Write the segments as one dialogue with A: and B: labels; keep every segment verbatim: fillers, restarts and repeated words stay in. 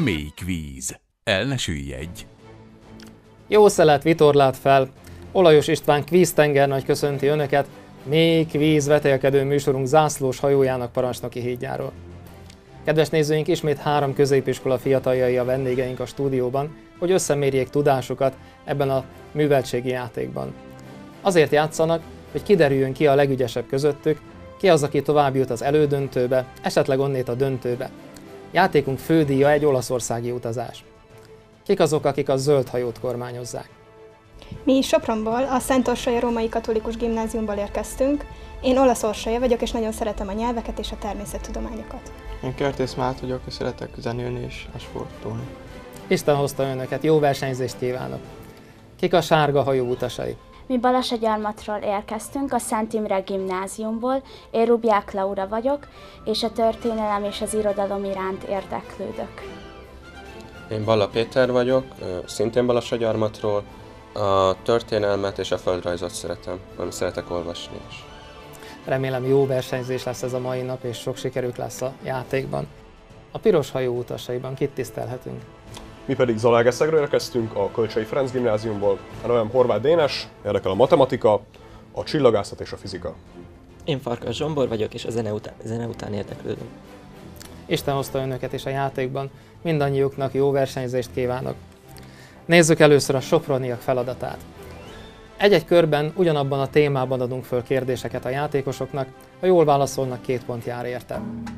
A: Mély kvíz. El ne süllyedj!
B: Jó szelet vitorlát fel! Olajos István kvíztengernagy köszönti Önöket Mély kvíz vetélkedő műsorunk zászlós hajójának parancsnoki hídjáról. Kedves nézőink, ismét három középiskola fiataljai a vendégeink a stúdióban, hogy összemérjék tudásukat ebben a műveltségi játékban. Azért játszanak, hogy kiderüljön ki a legügyesebb közöttük, ki az, aki tovább jut az elődöntőbe, esetleg onnét a döntőbe. Játékunk fődíja egy olaszországi utazás. Kik azok, akik a zöld hajót kormányozzák?
C: Mi Sopronból, a Szent Orsolya Római Katolikus Gimnáziumból érkeztünk. Én olasz Orsolya vagyok, és nagyon szeretem a nyelveket és a természettudományokat.
D: Én Kertész Máté vagyok, és szeretek zenélni és sportolni.
B: Isten hozta Önöket, jó versenyzést kívánok! Kik a sárga hajó utasai?
E: Mi Balasagyarmatról érkeztünk, a Szent Imre Gimnáziumból. Én Rubják Laura vagyok, és a történelem és az irodalom iránt érdeklődök.
F: Én Balla Péter vagyok, szintén Balasagyarmatról. A történelmet és a földrajzot szeretem, nem szeretek olvasni is.
B: Remélem jó versenyzés lesz ez a mai nap, és sok sikerük lesz a játékban. A piros hajó utasaiban kit tisztelhetünk?
G: Mi pedig Zalaegerszegről érkeztünk, a Kölcsei Ferenc Gimnáziumból. A nevem Horváth Dénes, érdekel a matematika, a csillagászat és a fizika.
H: Én Farkas Zsombor vagyok, és a zene után, zene után érdeklődöm.
B: Isten hozta Önöket is a játékban, mindannyiuknak jó versenyzést kívánok. Nézzük először a soproniak feladatát. Egy-egy körben ugyanabban a témában adunk föl kérdéseket a játékosoknak, ha jól válaszolnak, két pont jár érte.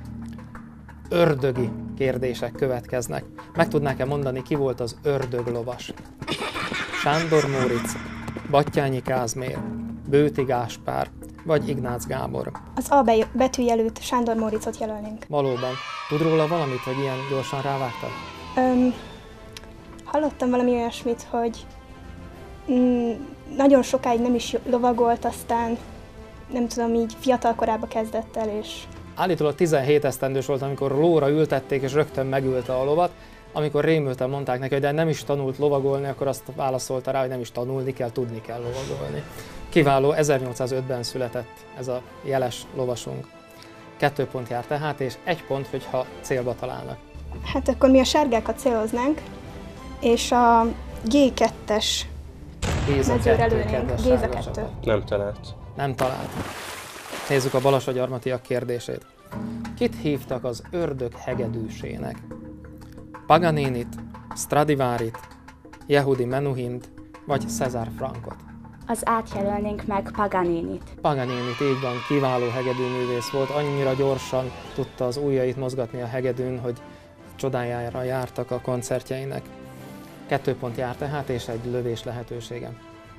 B: Ördögi kérdések következnek. Meg tudnák-e mondani, ki volt az ördöglovas? Sándor Móricz, Batthyány Kázmér, Bőti Gáspár vagy Ignác Gábor?
C: Az A betű előtt Sándor Móriczot jelölnénk.
B: Valóban. Tud róla valamit, hogy ilyen gyorsan rávágtad?
C: Öm, hallottam valami olyasmit, hogy mm, nagyon sokáig nem is lovagolt, aztán nem tudom, így fiatal korában kezdett el, és...
B: Állítólag tizenhét esztendős volt, amikor lóra ültették, és rögtön megülte a lovat. Amikor rémülten mondták neki, hogy de nem is tanult lovagolni, akkor azt válaszolta rá, hogy nem is tanulni kell, tudni kell lovagolni. Kiváló, ezernyolcszázötben született ez a jeles lovasunk. Kettő pont jár tehát, és egy pont, hogyha célba találnak.
C: Hát akkor mi a sárgákat céloznánk, és a G kettes mezőre előnénk. Géza kettő.
F: Nem talált.
B: Nem talált. Nézzük a balasagyarmatiak kérdését. Kit hívtak az ördög hegedűsének? Paganinit, Stradivárit, Yehudi Menuhint vagy César Frankot?
E: Az átjelölnénk meg Paganinit.
B: Paganinit, így van, kiváló hegedűművész volt, annyira gyorsan tudta az ujjait mozgatni a hegedűn, hogy csodájára jártak a koncertjeinek. Kettő pont jár tehát, és egy lövés lehetősége.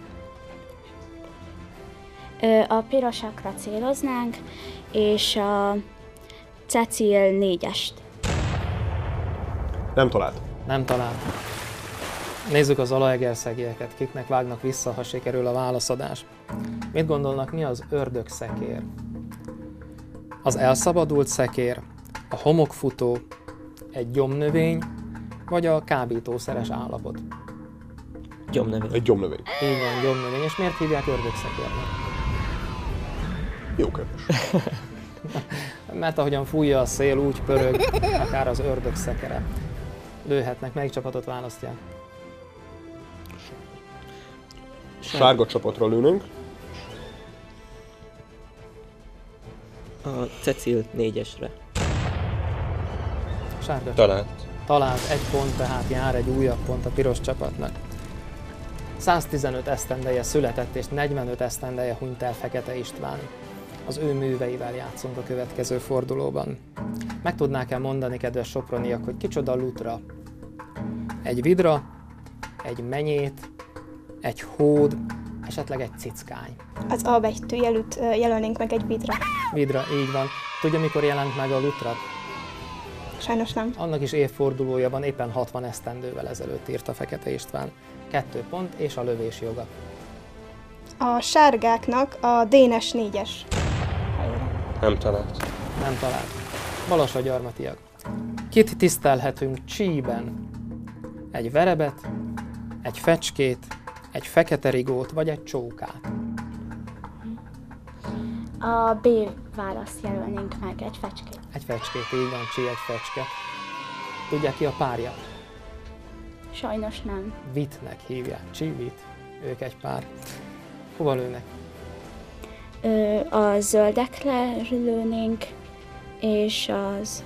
E: A pirosakra céloznánk, és a Cecil négyest.
G: Nem talált.
B: Nem talált. Nézzük az zalaegerszegieket, kiknek vágnak vissza, ha sikerül a válaszadás. Mit gondolnak, mi az ördögszekér? Az elszabadult szekér, a homokfutó, egy gyomnövény, vagy a kábítószeres állapot?
H: Gyomnövény.
G: Egy gyomnövény.
B: Így van, gyomnövény. És miért hívják ördögszekérnek?
G: Jó kérdés.
B: Mert ahogyan fújja a szél, úgy pörög, akár az ördög szekere. Lőhetnek, melyik csapatot választják?
G: Sárga csapatra lőnünk.
H: A Cecil négyesre.
B: Sárga
F: Talált.
B: Talált, egy pont, tehát jár egy újabb pont a piros csapatnak. száztizenöt esztendeje született és negyvenöt esztendeje hunyt el Fekete István. Az ő műveivel játszunk a következő fordulóban. Meg tudnák-e mondani, kedves soproniak, hogy kicsoda Lutra? Egy vidra, egy menyét, egy hód, esetleg egy cickány.
C: Az A betű előtt jelölnénk meg egy vidra.
B: Vidra, így van. Tudja, mikor jelent meg a Lutra?
C: Sajnos nem.
B: Annak is évfordulója van, éppen hatvan esztendővel ezelőtt írta Fekete István. Kettő pont és a lövés joga.
C: A sárgáknak a Dénes négyes helyére.
F: Nem talált.
B: Nem talált. Balasagyarmatiak. Kit tisztelhetünk Csíben? Egy verebet, egy fecskét, egy fekete rigót vagy egy csókát?
E: A B választ jelölnénk meg, egy fecskét.
B: Egy fecskét, így van, Csí, egy fecske. Tudják ki a párja?
E: Sajnos nem.
B: Vitnek hívják. Csivit. Ők egy pár. Hova lőnek?
E: Ö, a zöldekre lőnénk, és az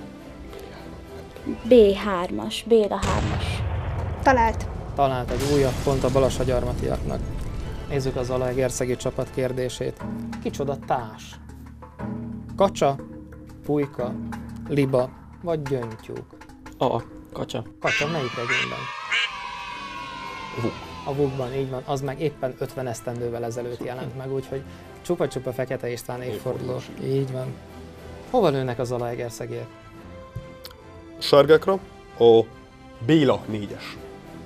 E: bé hármas, Béla hármas.
C: Talált.
B: Talált egy újabb pont a balassagyarmatiaknak. Nézzük az zalaegerszegi csapat kérdését. Kicsoda társ? Kacsa, pulyka, liba vagy gyöngytyúk?
H: A. Kacsa.
B: Kacsa melyik regényben?
G: Vuk.
B: A Vukban, így van. Az meg éppen ötven esztendővel ezelőtt jelent meg, úgyhogy csupa-csupa Fekete István évforduló. Így van. Hova lőnek az zalaegerszegért?
G: A sárgákra a Béla négyes.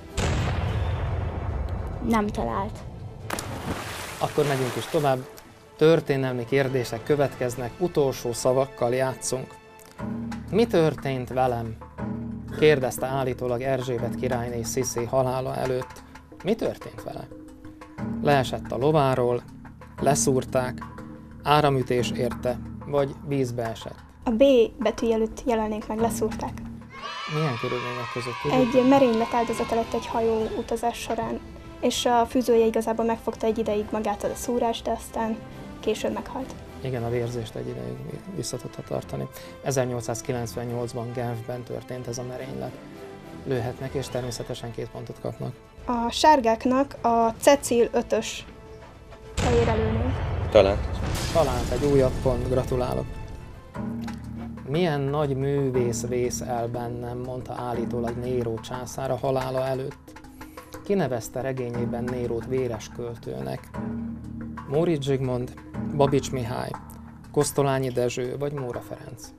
E: Nem talált.
B: Akkor megyünk is tovább. Történelmi kérdések következnek, utolsó szavakkal játszunk. Mi történt velem? Kérdezte állítólag Erzsébet királyné Sziszi halála előtt. Mi történt vele? Leesett a lováról, leszúrták, áramütés érte, vagy vízbe esett.
C: A B betűjelöt jelennénk meg, leszúrták.
B: Milyen körülmények között tudjuk?
C: Egy merénylet áldozata lett egy hajó utazás során, és a fűzője igazából megfogta egy ideig magát a szúrást, de aztán később meghalt.
B: Igen, a vérzést egy ideig vissza tudta tartani. ezernyolcszázkilencvennyolcban Genfben történt ez a merénylet. Lőhetnek, és természetesen két pontot kapnak.
C: A sárgáknak a Cecil ötös helyére lőnénk.
F: Talált.
B: Talált egy újabb pont, gratulálok. Milyen nagy művész vész el bennem, mondta állítólag Néró császár a halála előtt. Kinevezte regényében Nérót véres költőnek. Móricz Zsigmond, Babics Mihály, Kosztolányi Dezső vagy Móra Ferenc.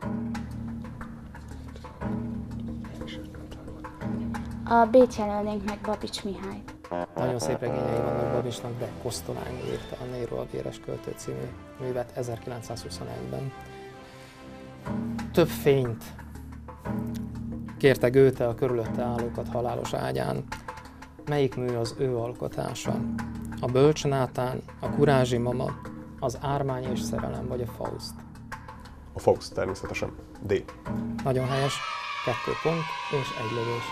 E: A B-t jelölnénk meg, Babics Mihály.
B: Nagyon szép regényei vannak Babicsnak, de Kosztolányi írta a Néró a véres költő című művet ezerkilencszázhuszonegyben. Több fényt kérte Goethe a körülötte állókat halálos ágyán. Melyik mű az ő alkotása? A Bölcs Nátán, a Kurázsi Mama, az Ármány és szerelem vagy a Faust?
G: A Faust természetesen. D.
B: Nagyon helyes. Kettő pont és egy lövés.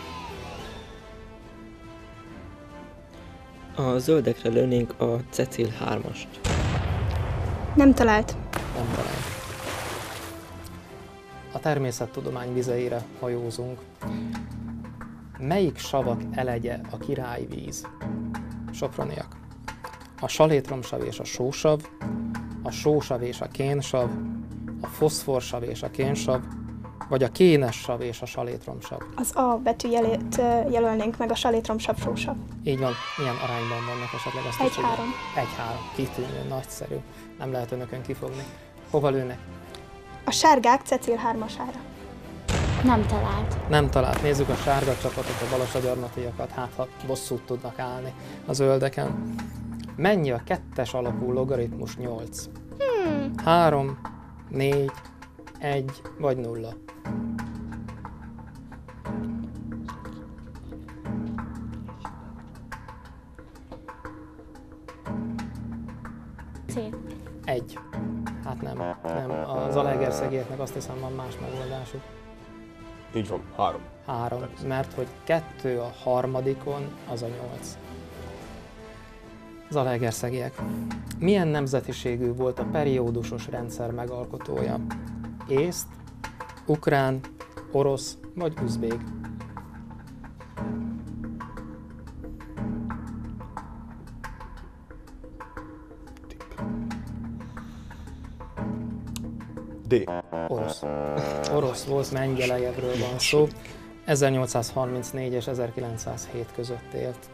H: A zöldekre lőnénk a Cecil hármast.
C: Nem talált.
B: Nem talán. A természettudomány vizeire hajózunk. Melyik savak elegye a királyvíz? Soproniak. A salétromsav és a sósav, a sósav és a kénsav, a foszforsav és a kénsav, vagy a kénes sav és a salétromsav.
C: Az A betűjelét ö, jelölnénk meg, a salétromsav sósav.
B: Így van. Milyen arányban vannak esetleg azt is tudja?
C: Egy-három.
B: Egy-három. Kitűnő, nagyszerű. Nem lehet önökön kifogni. Hova lőnek?
C: A sárgák Cecil hármasára.
E: Nem talált.
B: Nem talált. Nézzük a sárga csapatot, a balassagyarmatiakat, hát ha bosszút tudnak állni a zöldeken. Mennyi a kettes alapú logaritmus nyolc?
C: Hmm.
B: Három, négy, egy vagy nulla.
E: C.
B: Egy. Hát nem, nem. A zalaegerszegieknek azt hiszem van más megoldásuk.
G: Így van. Három.
B: Három, mert hogy kettő a harmadikon, az a nyolc. Zalaegerszegiek. Milyen nemzetiségű volt a periódusos rendszer megalkotója? Észt, ukrán, orosz vagy üzbég?
G: D.
B: Orosz. Orosz volt, Mengyelejevről van szó. ezernyolcszázharmincnégy és ezerkilencszázhét között élt.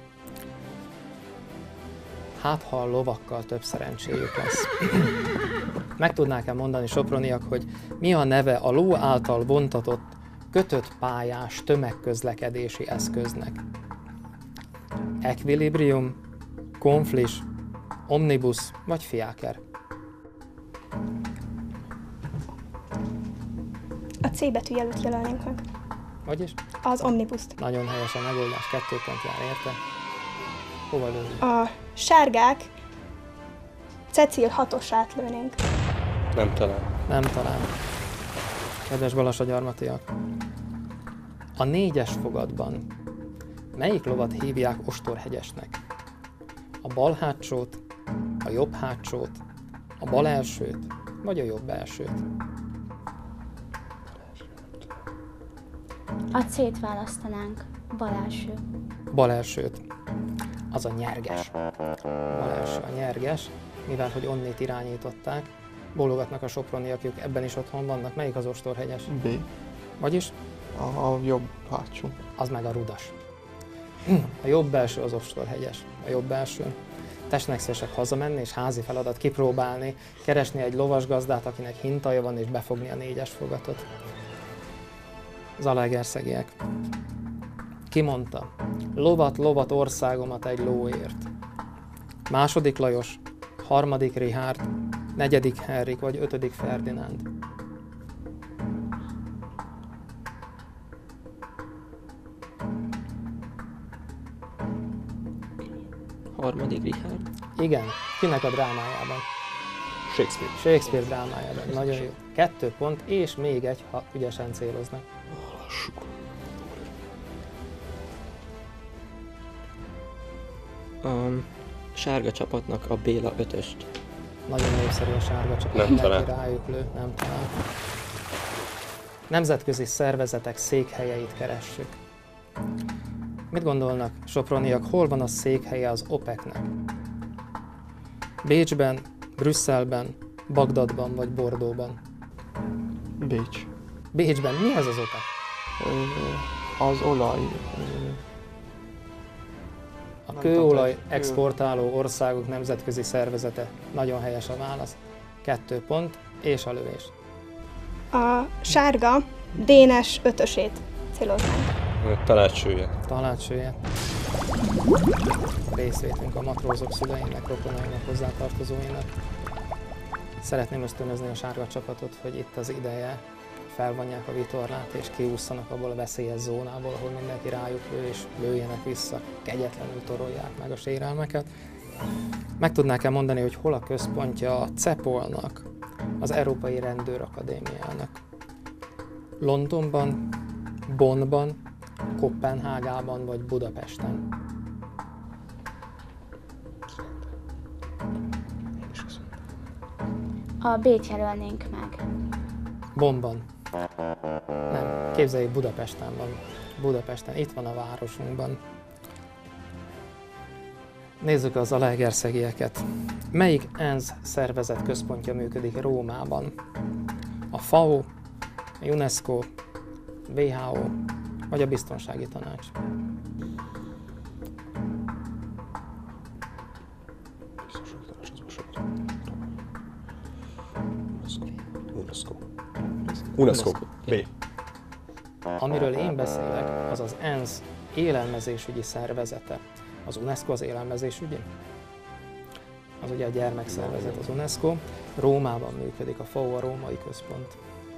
B: Hát, ha a lovakkal több szerencséjük lesz. Meg tudnák-e mondani, Soproniak, hogy mi a neve a ló által vontatott, kötött pályás tömegközlekedési eszköznek? Equilibrium, konflis, omnibus vagy fiáker?
C: A C betűjelöt jelölnénk meg.
B: Vagyis?
C: Az omnibuszt.
B: Nagyon helyes a megoldás, kettő pont jár érte. Hova lőjük?
C: A sárgák Cecil hatosát lőnénk.
F: Nem talán.
B: Nem talán. Kedves balassagyarmatiak, A négyes fogadban melyik lovat hívják ostorhegyesnek? A bal hátsót, a jobb hátsót, a bal elsőt, vagy a jobb elsőt?
E: A C-t választanánk. Bal első.
B: Bal elsőt. Az a nyerges. Bal első a nyerges, mivel hogy onnét irányították. Bólogatnak a soproniak, ők ebben is otthon vannak. Melyik az ostorhegyes?
D: B.
B: Vagyis?
D: A, a jobb hátsó.
B: Az meg a rudas. A jobb első az ostorhegyes. A jobb első. Testnek szívesek hazamenni és házi feladat kipróbálni, keresni egy lovasgazdát, akinek hintaja van, és befogni a négyes fogatot. Zalaegerszegiek. Ki mondta? Lovat, lovat, országomat egy lóért. Második Lajos, harmadik Richárd, negyedik Henrik vagy ötödik Ferdinánd.
H: Harmadik Richárd.
B: Igen, kinek a drámájában?
G: Shakespeare.
B: Shakespeare drámájában. Nagyon jó. Kettő pont, és még egy, ha ügyesen céloznak.
H: A sárga csapatnak a Béla ötöst.
B: Nagyon népszerű a sárga csapat,
F: Nem
B: mindenki
F: talál.
B: rájuk lő, nem talál. Nemzetközi szervezetek székhelyeit keressük. Mit gondolnak, soproniak, hol van a székhelye az opeknek? Bécsben, Brüsszelben, Bagdadban vagy Bordóban?
D: Bécs.
B: Bécsben mi ez az opek?
D: Ö, az olaj. Ö,
B: A
D: Nem
B: kőolaj
D: tudom, kő-
B: exportáló országok nemzetközi szervezete. Nagyon helyes a válasz. Kettő pont, és a lövés.
C: A sárga dénes ötösét céloznánk.
F: Talácsője.
B: Tanácsője. Részvétünk a matrózok szüleinek, rokonainak, hozzátartozóinak. Szeretném ösztönözni a sárga csapatot, hogy itt az ideje, felvonják a vitorlát és kiússzanak abból a veszélyes zónából, ahol mindenki rájuk lő, és lőjenek vissza, kegyetlenül torolják meg a sérelmeket. Meg tudnák-e mondani, hogy hol a központja a CEPOL-nak, az Európai Rendőrakadémiának? Londonban, Bonnban, Koppenhágában vagy Budapesten?
E: A B-t jelölnénk meg.
B: Bonnban. Nem, képzeljék, Budapesten van. Budapesten, itt van a városunkban. Nézzük az zalaegerszegieket. Melyik ENSZ szervezet központja működik Rómában? A FAO, a UNESCO, vé há o vagy a Biztonsági Tanács?
G: UNESCO. UNESCO. B.
B: Amiről én beszélek, az az ENSZ élelmezésügyi szervezete. Az UNESCO az élelmezésügyi? Az ugye a gyermekszervezet, az UNESCO. Rómában működik, a FAO a római központ.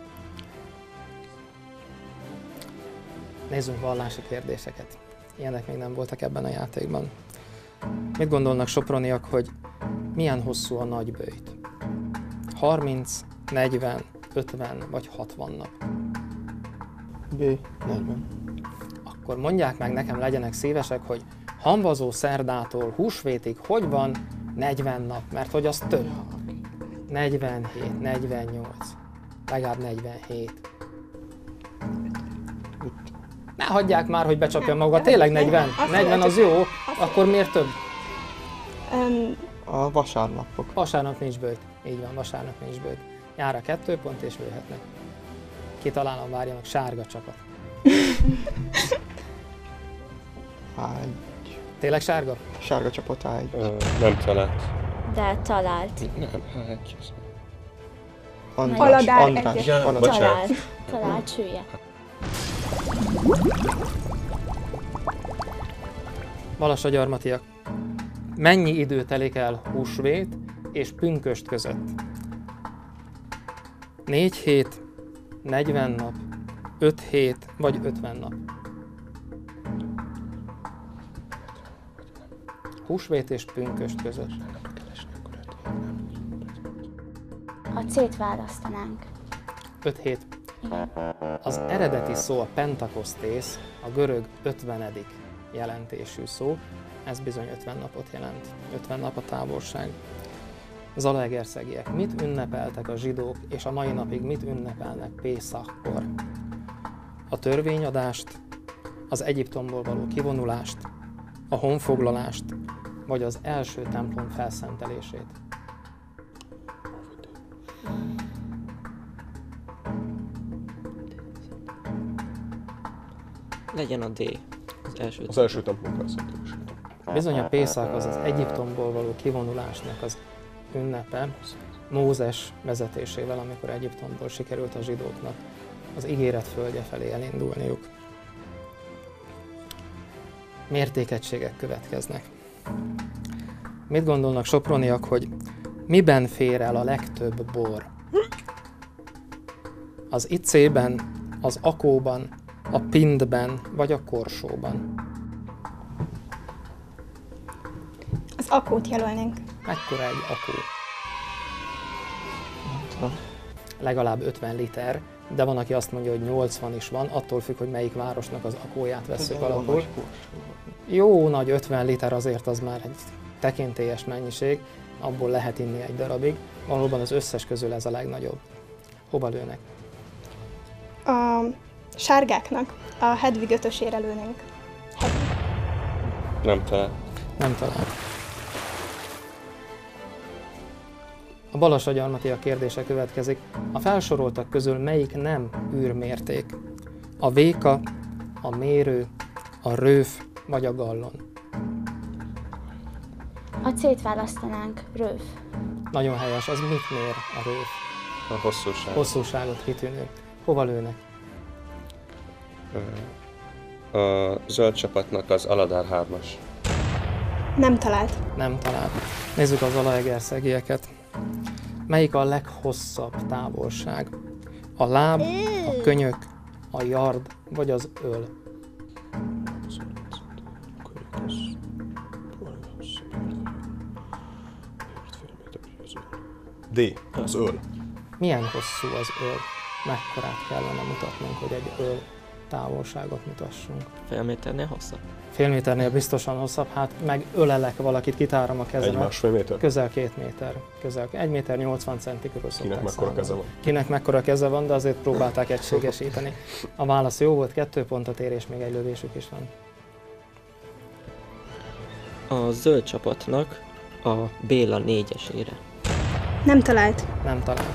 B: Nézzünk vallási kérdéseket. Ilyenek még nem voltak ebben a játékban. Mit gondolnak soproniak, hogy milyen hosszú a nagyböjt? harminc, negyven, ötven vagy hatvan nap?
D: B. negyven.
B: Akkor mondják meg nekem, legyenek szívesek, hogy hamvazó szerdától húsvétig hogy van negyven nap, mert hogy az több. negyvenhét, negyvennyolc, legalább negyvenhét. Ne hagyják már, hogy becsapja maga, tényleg negyven. negyven az jó, akkor miért több?
C: Um,
D: A vasárnapok.
B: Vasárnap nincs böjt. Így van, vasárnap nincs böjt. Jár a kettő pont és lőhetnek. Kitalálom, várjanak, sárga csapat.
D: á egy.
B: Tényleg sárga?
D: Sárga csapat á egy.
F: Ö, nem talált.
E: De talált.
F: Nem, há egy.
D: András.
C: Aladár
D: András.
C: egyes.
F: Ja,
D: Aladár.
F: bocsánat.
E: Talált. Talált sülye.
B: Balassagyarmatiak. Mennyi idő telik el húsvét és pünkösd között? négy hét, negyven nap, öt hét vagy ötven nap? Húsvét és pünkösd között.
E: A C-t választanánk.
B: öt hét. Az eredeti szó a Pentakosztész, a görög ötvenedik jelentésű szó, ez bizony ötven napot jelent, ötven nap a távolság. Zalaegerszegiek, mit ünnepeltek a zsidók, és a mai napig mit ünnepelnek Pészakkor? A törvényadást, az Egyiptomból való kivonulást, a honfoglalást, vagy az első templom felszentelését?
H: Legyen a D. Az első.
G: Az első templom felszentelését.
B: Bizony a Pészak az az Egyiptomból való kivonulásnak az ünnepe, Mózes vezetésével, amikor Egyiptomból sikerült a zsidóknak az ígéret földje felé elindulniuk. Mértékegységek következnek. Mit gondolnak soproniak, hogy miben fér el a legtöbb bor? Az icében, az akóban, a pintben vagy a korsóban?
C: Az akót jelölnénk.
B: Mekkora egy akó? Legalább ötven liter, de van, aki azt mondja, hogy nyolcvan is van, attól függ, hogy melyik városnak az akóját vesszük alapul. Jó nagy ötven liter azért az már egy tekintélyes mennyiség, abból lehet inni egy darabig. Valóban az összes közül ez a legnagyobb. Hova lőnek?
C: A sárgáknak a Hedvig ötösére lőnénk.
F: Nem talán.
B: Nem talán. A Balassagyarmatiak kérdése következik. A felsoroltak közül melyik nem űrmérték? A véka, a mérő, a rőf vagy a gallon?
E: A C-t választanánk, röv.
B: Nagyon helyes, az mit mér a rőf?
F: A hosszúság.
B: Hosszúságot kitűnő. Hova lőnek?
F: A zöld csapatnak az Aladár hármas.
C: Nem talált.
B: Nem talált. Nézzük az Zalaegerszegieket. Melyik a leghosszabb távolság? A láb, a könyök, a yard vagy az öl?
G: D. Az öl.
B: Milyen hosszú az öl? Mekkorát kellene mutatnunk, hogy egy öl távolságot mutassunk?
H: Fél méternél hosszabb.
B: Fél méternél biztosan hosszabb, hát meg ölelek valakit, kitárom a kezemet.
G: Egy másfél méter?
B: Közel két méter. Közel egy méter nyolcvan centi körül szokták
G: Kinek mekkora
B: számolni.
G: keze van?
B: Kinek mekkora keze van, de azért próbálták egységesíteni. A válasz jó volt, kettő pontot ér, és még egy lövésük is van.
H: A zöld csapatnak a Béla négyesére.
C: Nem talált.
B: Nem talán.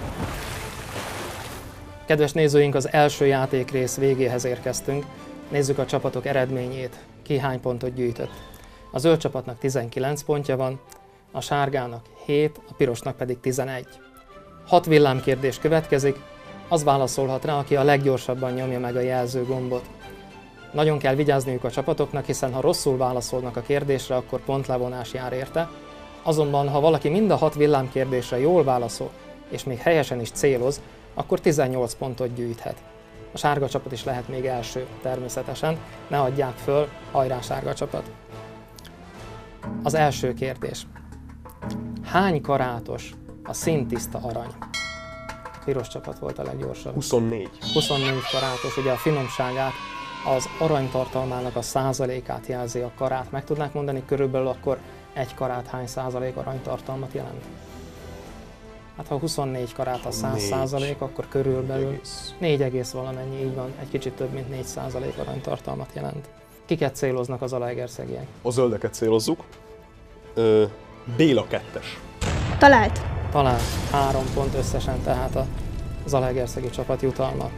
B: Kedves nézőink, az első játékrész végéhez érkeztünk. Nézzük a csapatok eredményét. Ki hány pontot gyűjtött. A zöld csapatnak tizenkilenc pontja van, a sárgának hét, a pirosnak pedig tizenegy. Hat villámkérdés következik, az válaszolhat rá, aki a leggyorsabban nyomja meg a jelző gombot. Nagyon kell vigyázniuk a csapatoknak, hiszen ha rosszul válaszolnak a kérdésre, akkor pontlevonás jár érte. Azonban, ha valaki mind a hat villámkérdésre jól válaszol, és még helyesen is céloz, akkor tizennyolc pontot gyűjthet. A sárga csapat is lehet még első, természetesen. Ne adják föl, hajrá sárga csapat! Az első kérdés. Hány karátos a színtiszta arany? A piros csapat volt a leggyorsabb.
G: huszonnégy.
B: huszonnégy karátos, ugye a finomságát, az aranytartalmának a százalékát jelzi a karát. Meg tudnák mondani körülbelül akkor egy karát hány százalék aranytartalmat jelent? Hát ha huszonnégy karát a száz százalék, akkor körülbelül négy egész valamennyi, így van, egy kicsit több mint négy százalék aranytartalmat jelent. Kiket céloznak az Zalaegerszegiek?
G: A zöldeket célozzuk. Ö, Béla kettes.
C: Talált.
B: Talán három pont összesen, tehát a Zalaegerszegi csapat jutalma.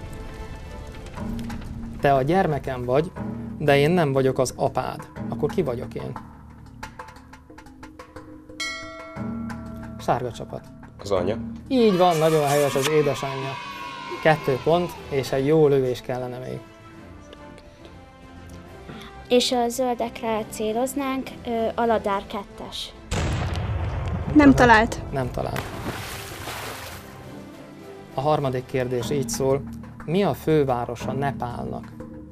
B: Te a gyermekem vagy, de én nem vagyok az apád. Akkor ki vagyok én? Sárga csapat.
F: Az anya.
B: Így van, nagyon helyes az édesanyja. Kettő pont, és egy jó lövés kellene még.
E: És a zöldekre céloznánk, ö, Aladár kettes.
C: Nem talált.
B: Nem talán. A harmadik kérdés így szól. Mi a fővárosa Nepálnak?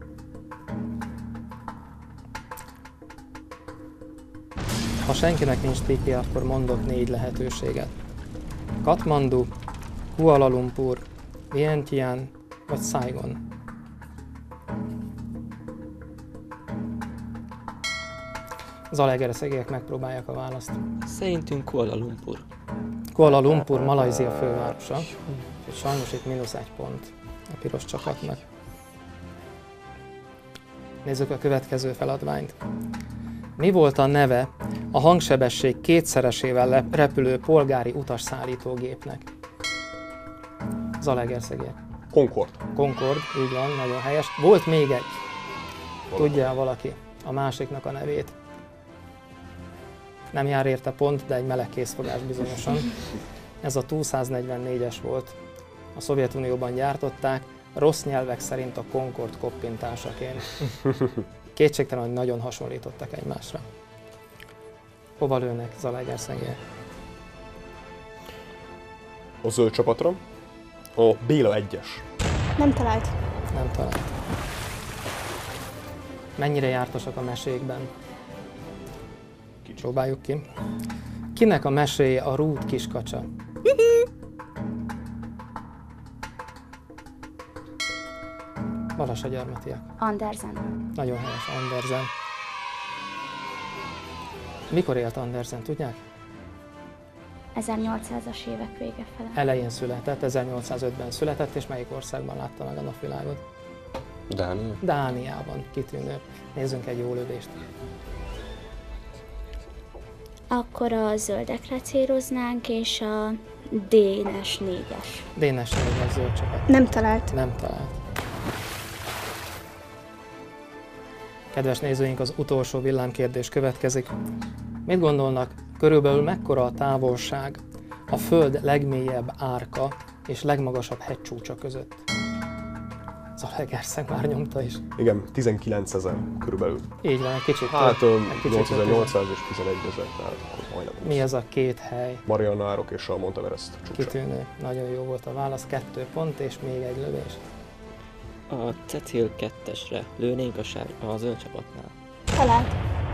B: Ha senkinek nincs tikje, akkor mondok négy lehetőséget. Katmandu, Kuala Lumpur, Vientiane vagy Saigon? Zalaegerszegiek megpróbálják a választ.
H: Szerintünk Kuala Lumpur.
B: Kuala Lumpur, Malajzia fővárosa. És sajnos itt mínusz egy pont a piros csapatnak. Nézzük a következő feladványt. Mi volt a neve a hangsebesség kétszeresével repülő polgári utasszállítógépnek? Zalaegerszegiek.
G: Concorde.
B: Concorde, így van, nagyon helyes. Volt még egy. Tudja valaki a másiknak a nevét? Nem jár érte pont, de egy meleg készfogás bizonyosan. Ez a Tú száznegyvennégyes volt. A Szovjetunióban gyártották, rossz nyelvek szerint a Concorde koppintásaként. Kétségtelen, hogy nagyon hasonlítottak egymásra. Hova lőnek Zalaegerszegiek?
G: A zöld csapatra. A Béla egyes.
C: Nem talált.
B: Nem talált. Mennyire jártosak a mesékben? Próbáljuk ki. Kinek a meséje a Rút kiskacsa? Balassagyarmatiak.
E: Andersen.
B: Nagyon helyes, Andersen. Mikor élt Andersen, tudják?
E: ezernyolcszázas évek vége fele.
B: Elején született, ezernyolcszázötben született, és melyik országban látta meg a napvilágot?
F: Dánia?
B: Dániában, kitűnő. Nézzünk egy jó lövést.
E: Akkor a zöldekre céloznánk, és a Dénes négyes.
B: Dénes négyes zöld csapat.
C: Nem talált.
B: Nem talált. Kedves nézőink, az utolsó villámkérdés következik. Mit gondolnak, körülbelül mekkora a távolság a Föld legmélyebb árka és legmagasabb hegycsúcsa között? Zalaegerszeg már nyomta is.
G: Igen, tizenkilencezer körülbelül.
B: Így van, egy kicsit
G: Hát
B: több, egy kicsit
G: nyolcezer-nyolcszáz és tizenegyezer, tehát akkor majdnem.
B: Mi ez a két hely?
G: Mariana-árok és a Monteverest csúcsa.
B: Kitűnő. Nagyon jó volt a válasz. Kettő pont és még egy lövés.
H: A Cecil kettesre lőnénk a, sár, a zöld csapatnál.
C: Talált.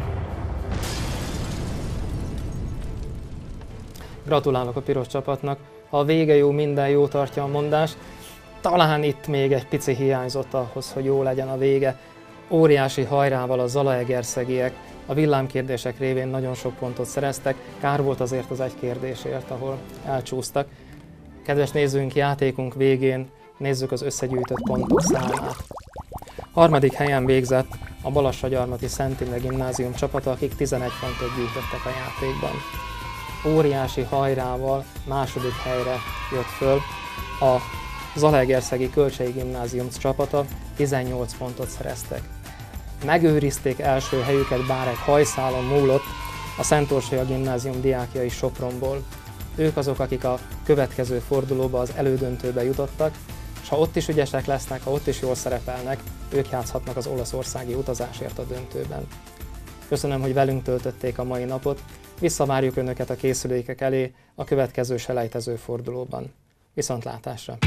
B: Gratulálok a piros csapatnak. Ha a vége jó, minden jó, tartja a mondás. Talán itt még egy pici hiányzott ahhoz, hogy jó legyen a vége. Óriási hajrával a zalaegerszegiek a villámkérdések révén nagyon sok pontot szereztek. Kár volt azért az egy kérdésért, ahol elcsúsztak. Kedves nézőink, játékunk végén nézzük az összegyűjtött pontok számát. Harmadik helyen végzett a Balassagyarmati Szent Imre Gimnázium csapata, akik tizenegy pontot gyűjtöttek a játékban. Óriási hajrával második helyre jött föl a Zalaegerszegi Kölcsei Gimnázium csapata, tizennyolc pontot szereztek. Megőrizték első helyüket, bár egy hajszálon múlott, a Szent Orsolya Gimnázium diákjai Sopronból. Ők azok, akik a következő fordulóba, az elődöntőbe jutottak, és ha ott is ügyesek lesznek, ha ott is jól szerepelnek, ők játszhatnak az olaszországi utazásért a döntőben. Köszönöm, hogy velünk töltötték a mai napot, visszavárjuk Önöket a készülékek elé a következő selejtező fordulóban. Viszontlátásra!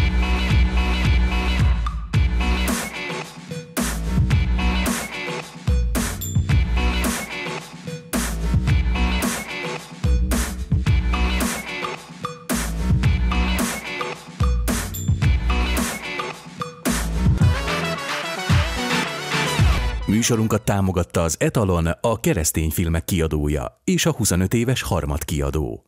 A: Műsorunkat támogatta az Etalon, a keresztény filmek kiadója és a huszonöt éves Harmat kiadó.